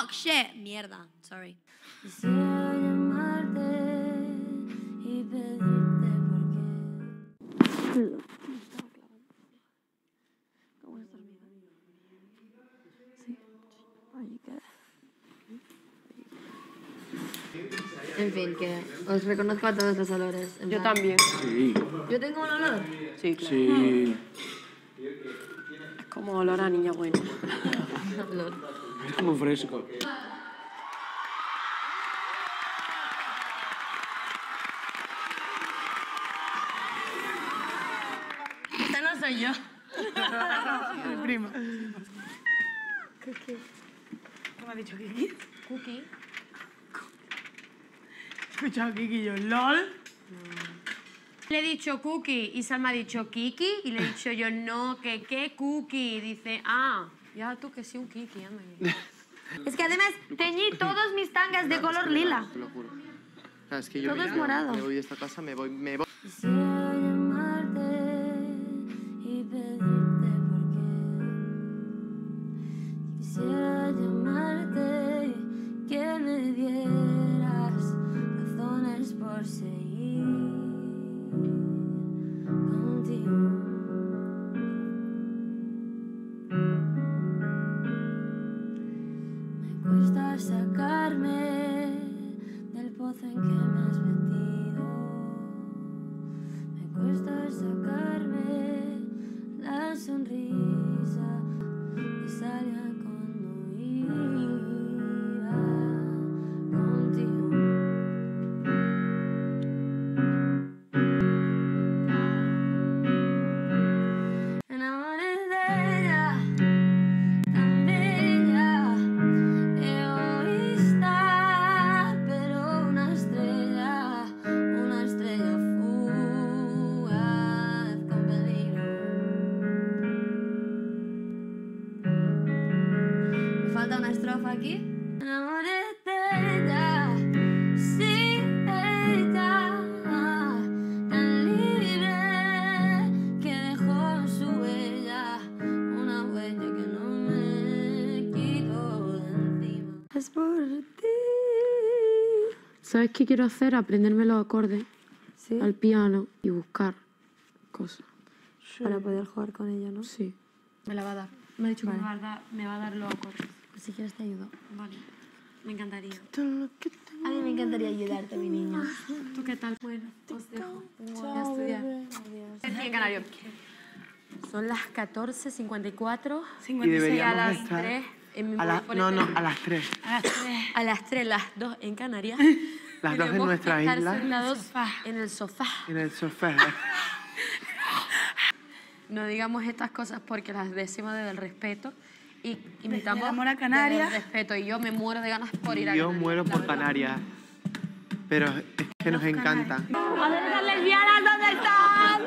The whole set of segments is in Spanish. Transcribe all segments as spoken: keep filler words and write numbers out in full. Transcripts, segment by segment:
Fuck, shit. Mierda, sorry. Quisiera llamarte y pedirte por qué. ¿Cómo estás, amiga? Sí. Ahí queda. En fin, que os reconozco a todos los olores. En Yo plan- también. Sí. ¿Yo tengo un olor? Sí, claro. Sí. Es como olor a niña buena. Es como fresco. Esta no soy yo. Mi prima. ¿Cómo ha dicho Kiki? Cookie. He escuchado a Kiki y yo, LOL. Le he dicho Cookie y Salma ha dicho Kiki y le he dicho yo no, que qué Cookie. Dice, ah, ya tú que sí un Kiki, anda. Es que además teñí todos mis tangas de color lila. Te lo juro. O sea, es que yo Todo me, es morado. me voy de esta casa, me voy, me voy. Quisiera llamarte y pedirte por qué. Quisiera llamarte y que me dieras razones por seguir contigo. Me cuesta sacarme del pozo en que me has metido. Me cuesta sacarme la sonrisa que salía cuando iba contigo. Me enamoré de ella, tan bella, egoísta, pero una estrella, una estrella fugaz con peligro. Me falta una estrofa aquí. Me enamoré de ella, sí, ella, tan libre que dejó su huella, una huella que no me quito de encima. Es por ti. ¿Sabes qué quiero hacer? Aprenderme los acordes Sí, al piano y buscar cosas. para poder jugar con ella, ¿no? Sí. Me la va a dar. Me ha dicho Vale. que me va a dar, me va a dar los acordes. Pues si quieres te ayudo. Vale. Me encantaría. A mí me encantaría ayudarte, mi niña. ¿Tú qué tal? Bueno, os dejo. Voy a estudiar. Estoy en Canario. Son las catorce cincuenta y cuatro. Y Y a deberíamos las estar... tres. En mi A la... No, no, a las tres. A las tres, las dos en Canarias. Las dos en Tenemos nuestra que estar isla. sentados en el sofá. En el sofá. No digamos estas cosas porque las decimos desde el respeto y imitamos el amor a Canarias. desde el respeto. Y yo me muero de ganas por ir a Yo Canarias, muero la por verdad. Canarias. Pero es que nos encanta. A ver, las lesbianas, ¿dónde están?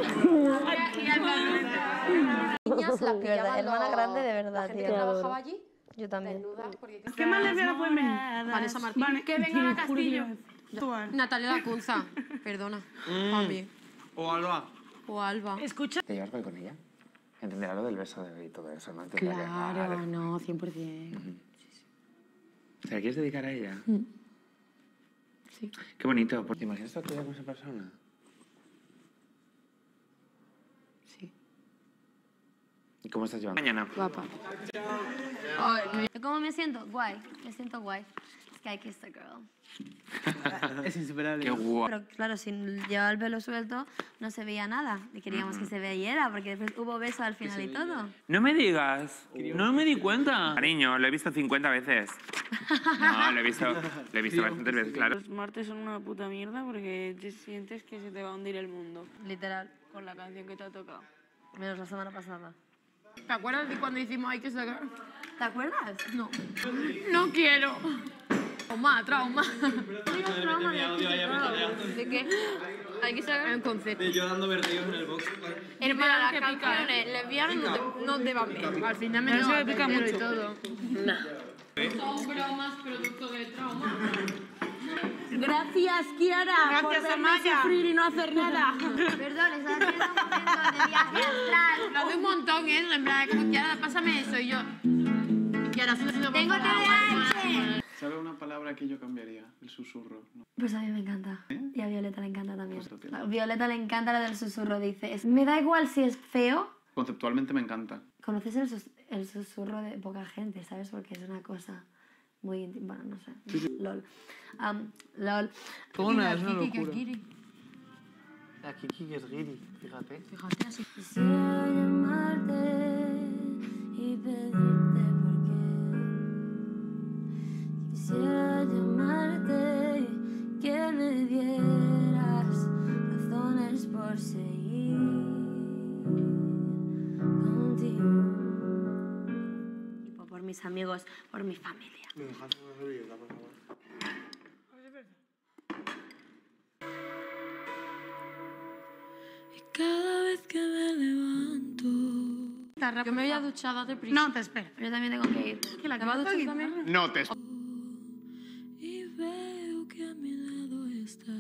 Niñas las pillaban hermana los- grande de verdad, la gente tío. que trabajaba allí, Yo también. desnudas, porque... ¿Qué más lesbianas pueden venir? Vanessa Martín. Vane- Que vengan a te juro que Castillo. yo- Actual. Natalia Lacunza, perdona, papi. O Alba. O Alba. Escucha. ¿Te llevas bien con ella? Entenderá lo del beso de y todo eso, ¿no? Entenderá que- Claro, Vale. no, cien por ciento. ¿Te la quieres dedicar a ella? Sí. Qué bonito. ¿Te imaginas toda tu vida con esa persona? Sí. ¿Y cómo estás llevando? Mañana. Guapa. ¿Cómo me siento? Guay. Me siento guay. Sky Kiss the Girl. Es insuperable. Qué guay. Pero claro, si llevaba el pelo suelto, no se veía nada. Y queríamos que se veyera, porque después hubo beso al final y todo. No me digas, no me di cuenta. Cariño, lo he visto cincuenta veces. No, lo he visto, lo he visto bastantes veces, claro. Los martes son una puta mierda porque te sientes que se te va a hundir el mundo Literal. con la canción que te ha tocado. Menos la semana pasada. ¿Te acuerdas de cuando hicimos I Kiss the Girl? ¿Te acuerdas? No. No quiero. Trauma, trauma. ¿De qué? Hay que saber. Es un concepto. Yo dando vertigos en el box. Hermana, las canciones lesbianas no te, no te van bien. Al final me Pero lo eso me pica y mucho. todo. Son bromas producto de trauma. Gracias, Kiara, por Gracias, verme Amaya. sufrir y no hacer nada. Perdón, estaba haciendo un momento de viaje astral. Lo hace un montón eso, en plan, como Kiara, pásame eso y yo. Kiara, sí, Tengo T D A H. una palabra que yo cambiaría, el susurro. ¿no? Pues a mí me encanta. ¿Eh? Y a Violeta le encanta también. Pues lo que- A Violeta le encanta la del susurro, dice. Es- me da igual si es feo. Conceptualmente me encanta. Conoces el, sus- el susurro de poca gente, ¿sabes? Porque es una cosa muy íntima. Bueno, no sé. LOL. Am, LOL. Tona, es una Kiki, que locura. Kiri. La Kiki que es Giri, fíjate. Fíjate así. Quisiera llamarte y pedirte por qué. Quisiera llamarte y que me dieras razones por seguir contigo. Tipo, por mis amigos, por mi familia. Me dejas una servilleta, por favor. Cada vez que me levanto. Yo me voy a duchar, date prisa. No, te espero. Yo también tengo que ir. Que la ¿Te vas a duchar quiero también? No te... Y veo que a mi lado estás.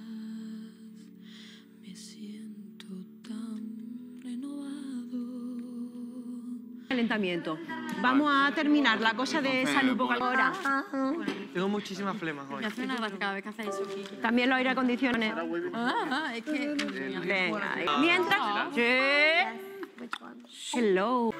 Me siento tan renovado. Calentamiento. Vamos a terminar la cosa de salud vocal ahora. Tengo muchísimas flemas hoy. Me hace una gracia cada vez que hacéis eso, Kiki. También los aire acondicionados. Ah, es que... Venga. Mientras... Sí. Which one? Hello.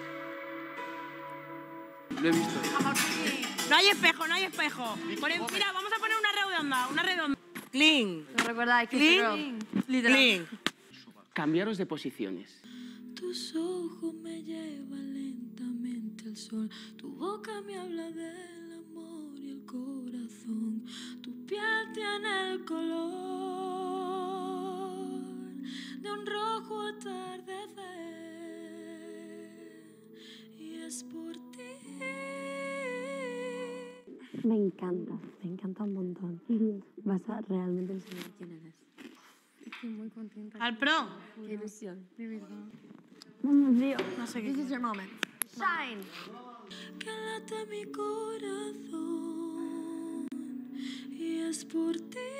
Lo he visto. No hay espejo, no hay espejo. Ponen- mira, vamos a poner una redonda, una redonda. Clean. ¿Me recuerda a Kiss the Girl? Clean. Cambiaros de posiciones. Tus ojos me llevan lentamente al sol. Tu boca me habla del amor y el corazón. Tu piel tiene el color de un rojo atardecer. Y es por ti. Me encanta, me encanta un montón. Vas a realmente enseñar quién eres. Estoy muy contenta. Al pro. Qué ilusión. De verdad. No sé qué. This is your moment. Shine. Que late mi corazón y es por ti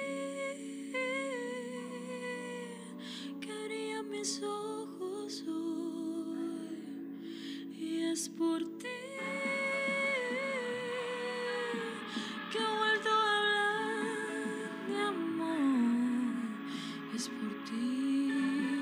que brillan mis ojos hoy y es por ti que he vuelto a hablar de amor, es por ti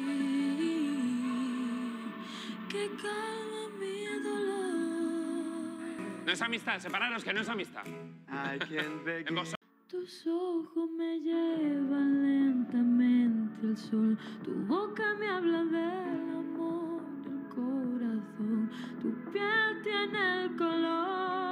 que calma mi dolor. No es amistad, separaros, que no es amistad. I can't beg En you. vos- Tus ojos me llevan lentamente al sol, tu boca me habla del amor del corazón, tu piel tiene el color